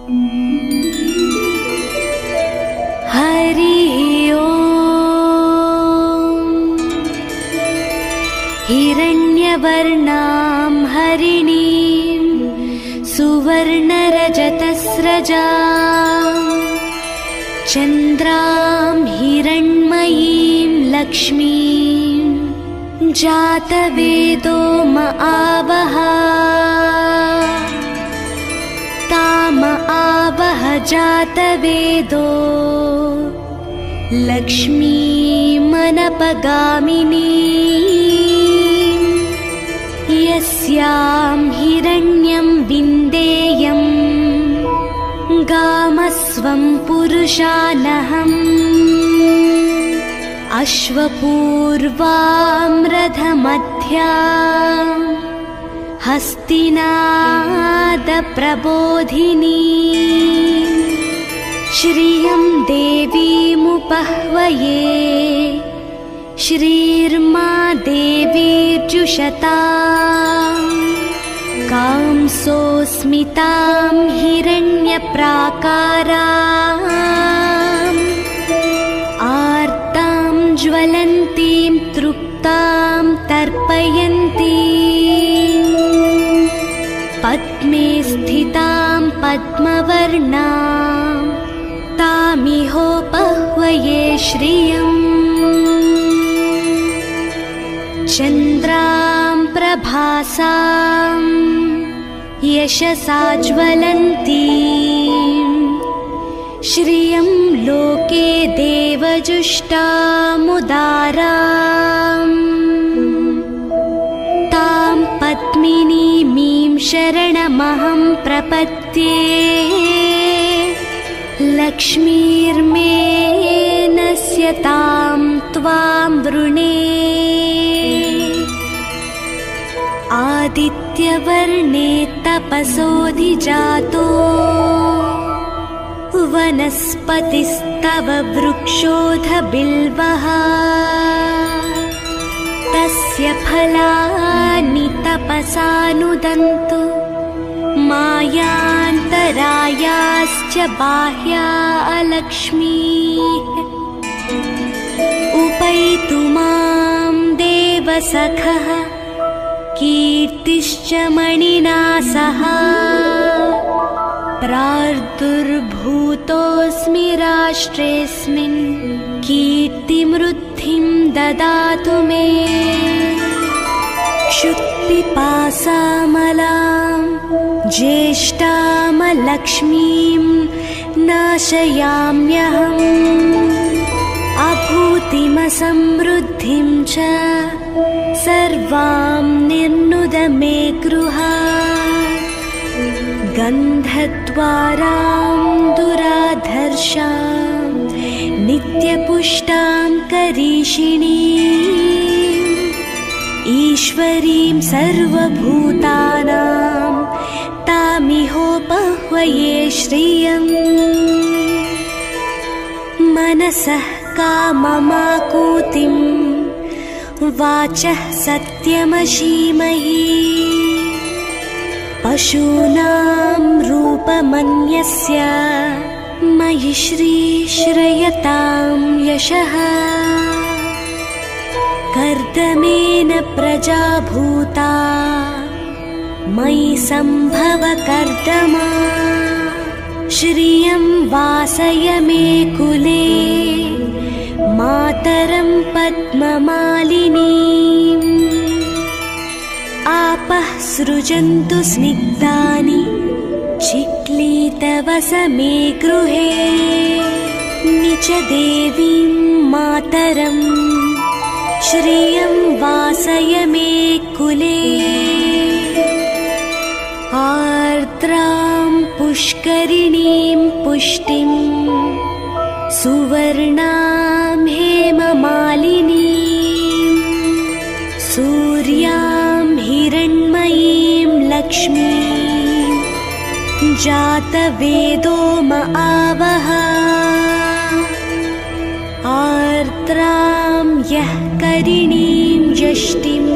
हरि ओम। हिरण्यवर्णां हरिणीं सुवर्णरजतस्रजां चन्द्रां हिरण्मयीं लक्ष्मीं जातवेदो म आवह ताम आवह जातवेदो लक्ष्मीमनपगामिनी यस्यां हिरण्यं विन्देयं गामस्वं पुरुषानहम् अश्वपूर्वां रथमध्यां हस्तिनादप्रबोधिनी श्रियं देवीमुपह्वये श्रीर्मा देवीर्जुषताम् कांसोऽस्मितां हिरण्यप्राकाराम् आर्तां ज्वलन्तीं तृप्तां तर्पयन्तीं पद्मे स्थितां पद्मवर्णां तामिहोपह्वये श्रियम् चन्द्रां प्रभासां यशसा ज्वलन्तीं श्रियं लोके देवजुष्टामुदाराम् तां पद्मिनीमीं शरणमहं प्रपद्ये लक्ष्मीर्मे नश्यतां त्वां वृणे आदित्यवर्णे तपसोऽधिजातो वनस्पतिस्तव वृक्षोऽधबिल्वः तस्य फलानि तपसानुदन्तु मायान्तरायाश्च बाह्या अलक्ष्मीः उपैतु मां देवसखः कीर्तिश्च मणिना सह प्रार्दुर्भूतोऽस्मि राष्ट्रेऽस्मिन् कीर्तिमृद्धिं ददातु मे क्षुत्पिपासामलां ज्येष्ठामलक्ष्मीं नाशयाम्यहम् अभूतिमसमृद्धिं च सर्वां निर्नुद मे गृहात् गन्धद्वारां दुराधर्षां नित्यपुष्टां करीषिणीम् ईश्वरीं सर्वभूतानां तामिहोपह्वये श्रियम् मनसः काममाकूतिं वाचः सत्यमशीमहि पशूनां रूपमन्यस्य मयि श्रीश्रयतां यशः कर्दमेन प्रजा भूता मयि सम्भव कर्दमा श्रियं वासय मे कुले मातरं पद्ममालिनीम् आपः सृजन्तु स्निग्धानि चिक्लीतवस मे गृहे निच देवीं मातरं श्रियं वासय मे कुले आर्द्रां पुष्करिणीं पुष्टिं सुवर्णां हेममालिनीं सूर्यां हिरण्मयीं लक्ष्मीं जातवेदो म आवह आर्द्रां यः करिणीं यष्टिं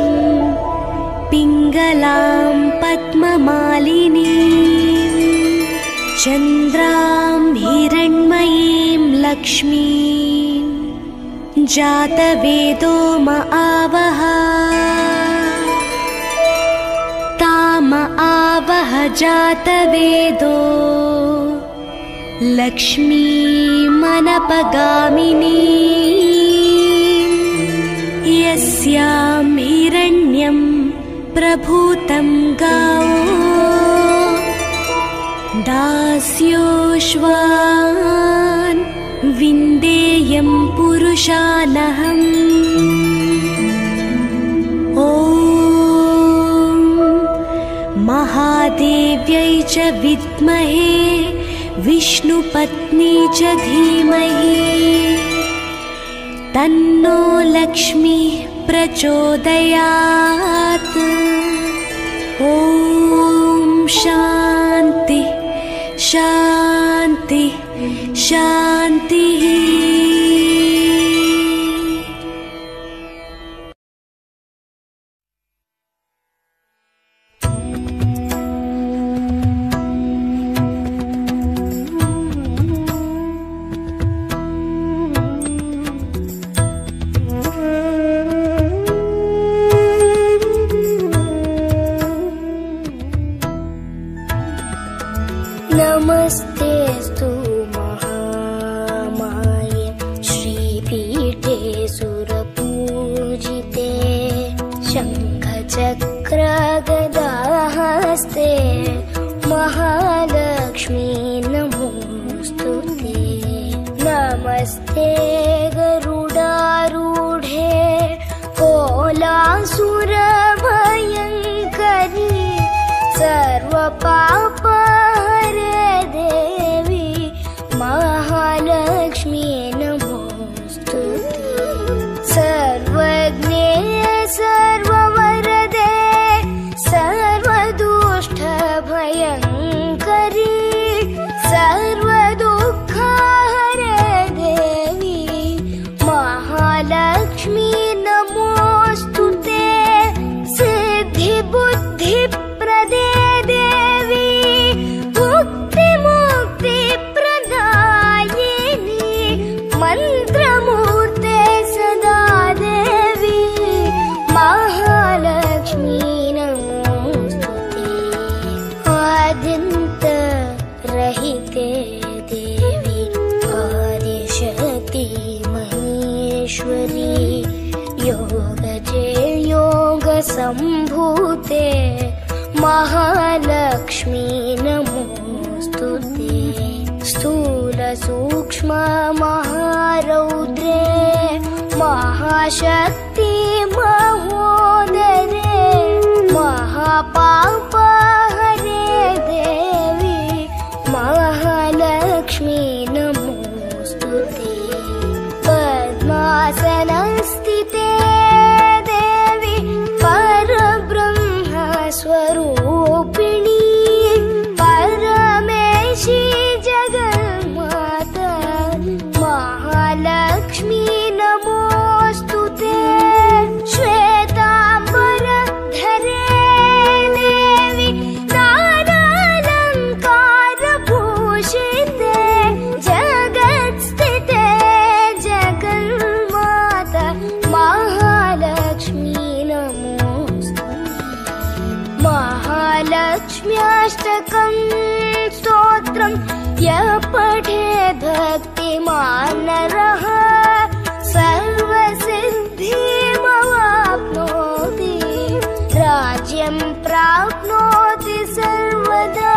पिङ्गलां पद्ममालिनीं चन्द्रां हिरण्मयीं लक्ष्मीं जातवेदो म आवह ताम आवह जातवेदो लक्ष्मीमनपगामिनी यस्यां हिरण्यं प्रभूतं गावो दास्योश्वान् विन्देयं पुरुषानहम् ॐ महादेव्यै च विद्महे विष्णुपत्नी च धीमहि तन्नो लक्ष्मीः प्रचोदयात् ॐ शान्ति शान्ति शान्तिः। नमस्तेस्तु महामाये श्रीपीठे सुरपूजिते शङ्खचक्रगदाहस्ते महालक्ष्मी नमोस्तुते। नमस्ते गरुडारूढे कोलासुरभयङ्करी सर्वपाप महालक्ष्मी नमोस्तुते। सर्वज्ञे सर्ववरदे सर्वदुष्टभयङ्करी सर्वदुःखहरे देवी महालक्ष्मी नमोस्तुते। सिद्धिबुद्धिप्रदे देवी मन्त्रमूर्ते सदा देवी महालक्ष्मी नमोस्तुते। आद्यन्तरहिते देवी आदिशक्ति महेश्वरी योगजे योगसम्भूते महालक्ष्मी नमोस्तुते। स्थूल सूक्ष्म महारौद्रे महाशक्ति महोदरे महापापहरे देवी महालक्ष्मी नमोस्तुते। पद्मासनस्थिते देवी परब्रह्म स्वरूपिणी परमेशी जगन्माता महालक्ष्मी नमोस्तुते। श्वेताम्बरधरे देवी नानालङ्कारभूषिते जगत्स्थिते जगन्माता महालक्ष्मी नमोस्तुते। महालक्ष्म्याष्टकं स्तोत्रं यः पठेत् भक्तिमान् नरः सर्वसिद्धिमवाप्नोति राज्यं प्राप्नोति सर्वदा।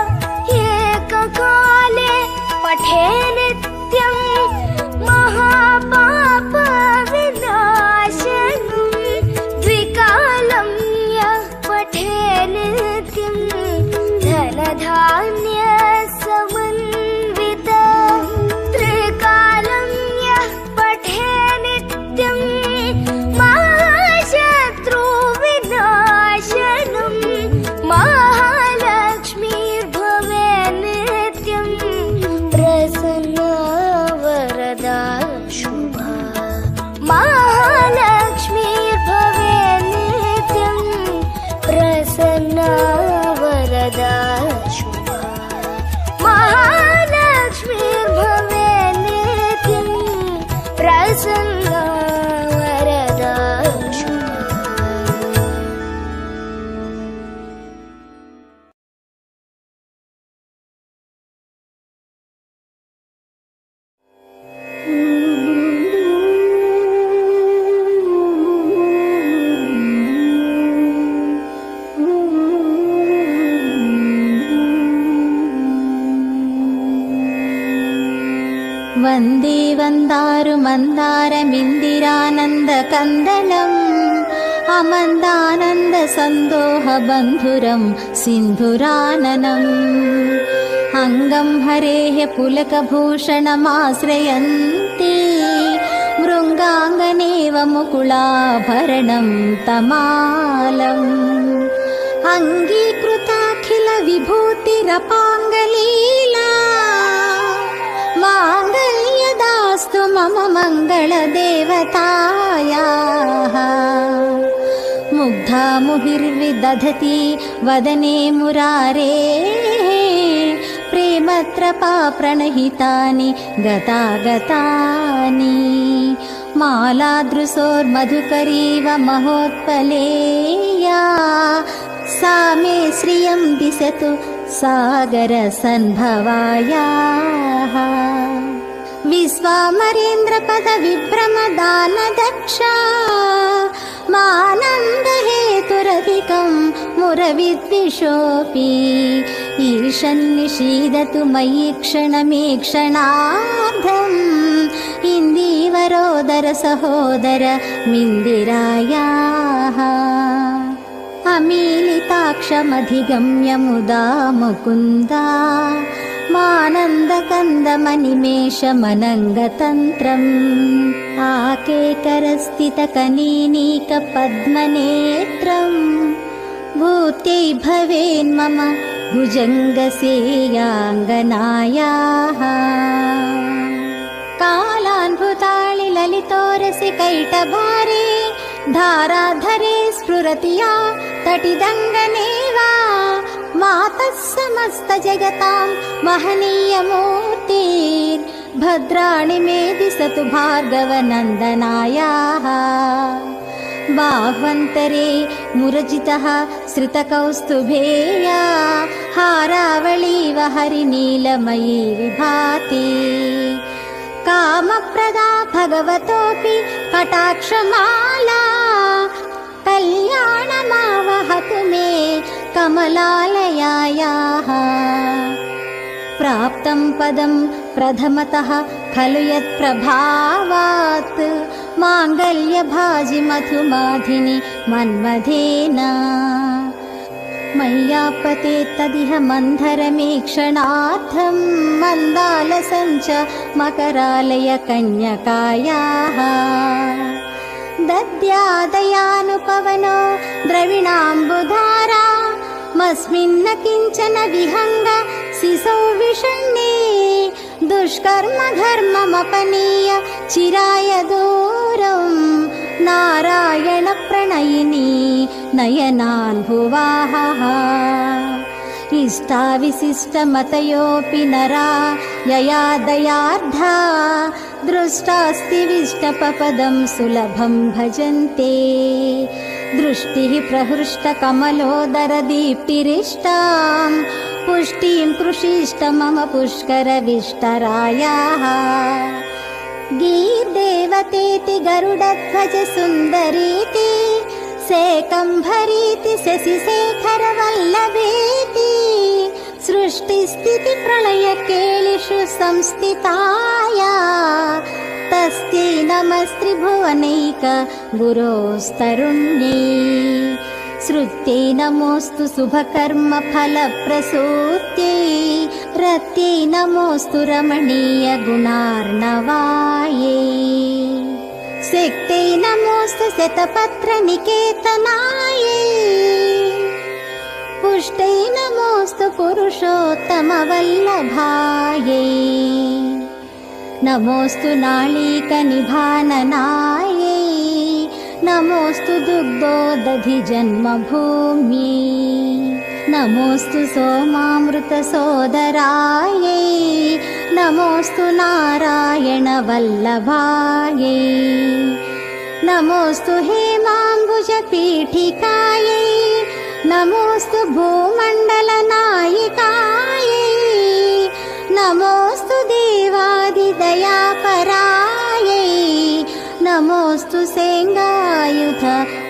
एककाले पठे नित्यं महापापविनाशनं द्विकालं यः पठे नित्यं धनधान्य समन्वित त्रिकालं यः वन्दे वन्दारु मन्दारमिन्दिरानन्दकन्दलम् अमन्दानन्दसन्दोहबन्धुरं सिन्धुराननम् अङ्गं हरेः पुलकभूषणमाश्रयन्ति मृङ्गाङ्गनेव मुकुलाभरणं तमालम् अङ्गीकृताखिलविभूतिरपाङ्गलीला माङ्गल्यदास्तु मम मङ्गलदेवतायाः मुग्धा मुहिर्विदधति वदने मुरारेः प्रेमत्रपा प्रणहितानि गतागतानि मालादृशोर्मधुकरीव महोत्पलेया सा मे श्रियं दिशतु सागरसन्भवायाः विश्वामरेन्द्रपदविभ्रमदानदक्षा मानन्दहेतुरधिकं मुरविद्विषोऽपि ईशन्निषीदतु मयि क्षणमेक्षणार्धम् इन्दीवरोदर सहोदर मिन्दिरायाः अमीलिताक्षमधिगम्य मुदा मुकुन्दा मानन्दकन्दमनिमेषमनङ्गतन्त्रम् आकेकरस्थितकनीनीकपद्मनेत्रम् भूत्यै भवेन्मम भुजङ्गसेयाङ्गनायाः कालान्भुताळि ललितोरसि कैटभारे धाराधरे स्फुरति या तटिदङ्गनेवा मातः समस्तजगतां महनीयमूर्तिर्भद्राणि मे दिशतु भार्गवनन्दनायाः बाह्वन्तरे मुरजितः श्रितकौस्तुभेया हारावळीव हरिनीलमयी विभाति कामप्रदा भगवतोऽपि कटाक्षमाला कल्याणमावहतु मे कमलालयायाः प्राप्तं पदं प्रथमतः खलु यत्प्रभावात् माङ्गल्यभाजि मधुमाधिनि मन्मथेन मय्यापते तदिह मन्धरमेक्षणार्थं मन्दालसञ्च मकरालय कन्यकायाः दद्यादयानुपवनो द्रविणाम्बुधारा मस्मिन्न किञ्चन विहङ्ग शिशौ विषण्णे दुष्कर्म घर्ममपनीय चिराय दूरं नारायण प्रणयिनी नयनान्भुवाः इष्टाविशिष्टमतयोऽपि नरा यया दयार्धा दृष्टास्ति विष्टपपदं सुलभं भजन्ते दृष्टिः प्रहृष्टकमलोदरदीप्तिरिष्टां पुष्टिं कृषिष्ट मम पुष्करविष्टरायाः गीर्देवतेति गरुडध्वज सुन्दरीति सेकम्भरीति शशिशेखरवल्लभेति सृष्टिस्थितिप्रलयकेलिषु संस्थिताया तस्यै नमस्त्रिभुवनैक गुरोस्तरुण्यै श्रुत्यै नमोऽस्तु शुभकर्म फलप्रसूत्यै रत्यै नमोऽस्तु रमणीय गुणार्णवायै शक्त्यै नमोऽस्तु शतपत्र निकेतनायै पुष्टै नमोऽस्तु पुरुषोत्तमवल्लभायै नमोऽस्तु नाळीकनिभाननायै नमोऽस्तु दुग्धोदधि जन्मभूम्यै नमोऽस्तु सोमामृतसोदरायै नमोऽस्तु नारायणवल्लभायै नमोऽस्तु हेमाम्बुजपीठिकायै नमोऽस्तु भूमण्डलनायिकायै नमोऽस्तु देवादिदयापरायै नमोऽस्तु सेङ्गायुध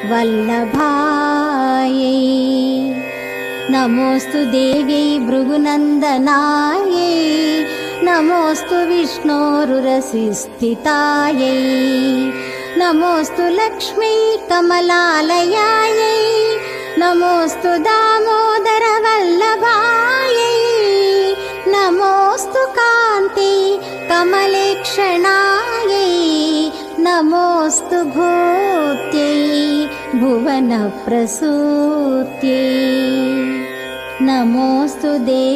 वल्लभायै नमोऽस्तु देव्यै भृगुनन्दनायै नमोऽस्तु विष्णोरुरसि स्थितायै नमोऽस्तु लक्ष्मी कमलालयायै नमोऽस्तु दामोदरवल्लभायै नमोऽस्तु कान्ति कमलेक्षणायै नमोऽस्तु भूत्यै भुवनप्रसूत्यै नमोऽस्तु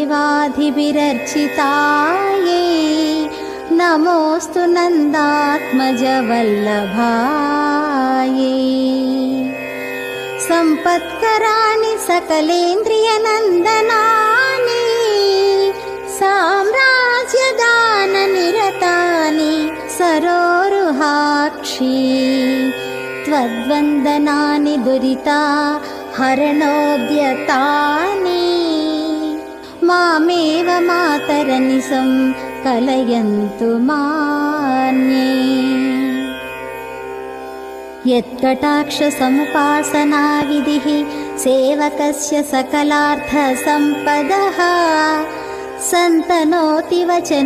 देवाधिभिरर्चितायै नमोऽस्तु नन्दात्मजवल्लभायै सम्पत्कराणि सकलेन्द्रियनन्दनानि साम्राज्यदाननिरतानि सरोरुहाक्षी त्वद्वन्दनानि दुरिता हरणोद्यतानि मामेव मातरनिशं कलयन्तु मान्ये यत्कटाक्षसमुपासना विधिः सेवकस्य सकलार्थसम्पदः सन्तनोति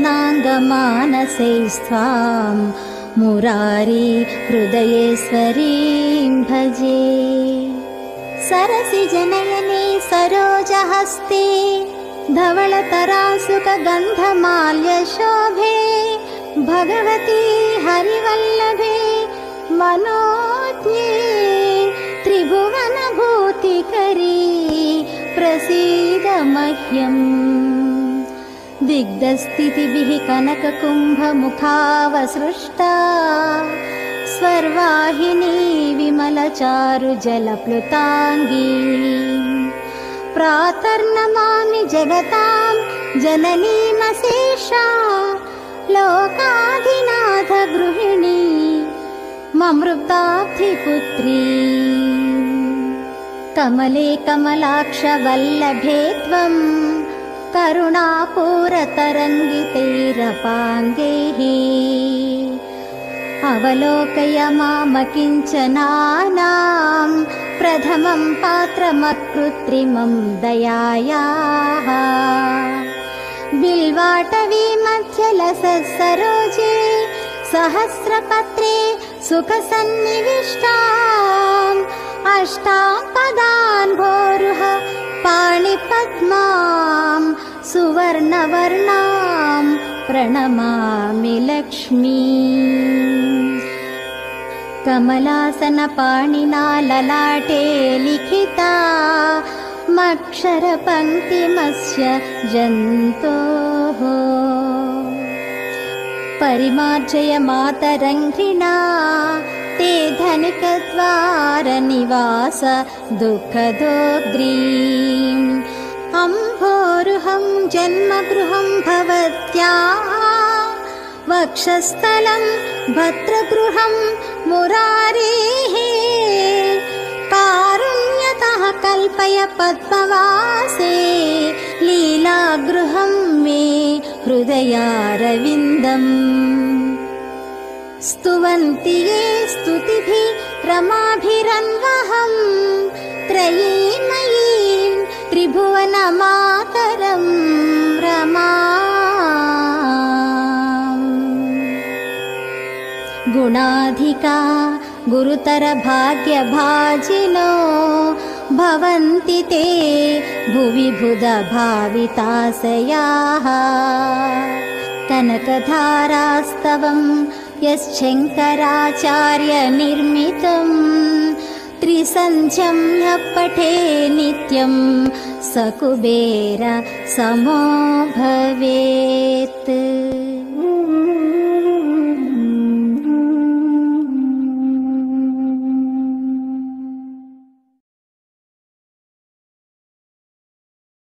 वचनाङ्गमानसैस्त्वां मुरारी हृदयेश्वरीं भजे सरसि जनयने सरोजहस्ते धवलतरासुकगन्धमाल्यशोभे भगवती हरिवल्लभे मनोज्ञे त्रिभुवनभूतिकरी प्रसीद मह्यम् दिग्धस्थितिभिः कनककुम्भमुखावसृष्टा स्वर्वाहिनी विमलचारुजलप्लुताङ्गी प्रातर्नमामि जगतां जननीमशेषा लोकाधिनाथ गृहिणी ममृताब्धिपुत्री कमले कमलाक्षवल्लभे त्वं करुणापूरतरङ्गितैरपाङ्गैः अवलोकय मामकिञ्चनानां प्रथमं पात्रमकृत्रिमं दयायाः बिल्वाटवी मध्यलसः सरोजे सहस्रपत्रे सुखसन्निविष्टाम् अष्टां पदान् भोरुह पाणिपद्मां सुवर्णवर्णां प्रणमामि लक्ष्मी कमलासनपाणिना ललाटे लिखिता मक्षरपङ्क्तिमस्य जन्तोः परिमार्जय मातरङ्घ्रिणा ते धनिकद्वारनिवास दुःखदोग्रीम् अम्भोरुहं जन्मगृहं भवत्याः वक्षस्थलं भद्रगृहं मुरारेः कारुण्यतः कल्पय पद्मवासे लीलागृहं मे हृदयारविन्दम् स्तुवन्ति ये स्तुतिभिः रमाभिरन्वहं त्रयीमयीं त्रिभुवनमातरं रमाम् गुणाधिका गुरुतरभाग्यभाजिनो भवन्ति ते भुवि बुधभाविताशयाः कनकधारास्तवं यश्शङ्कराचार्यनिर्मितं त्रिसन्ध्यं यः पठे नित्यं स कुबेर समो भवेत्।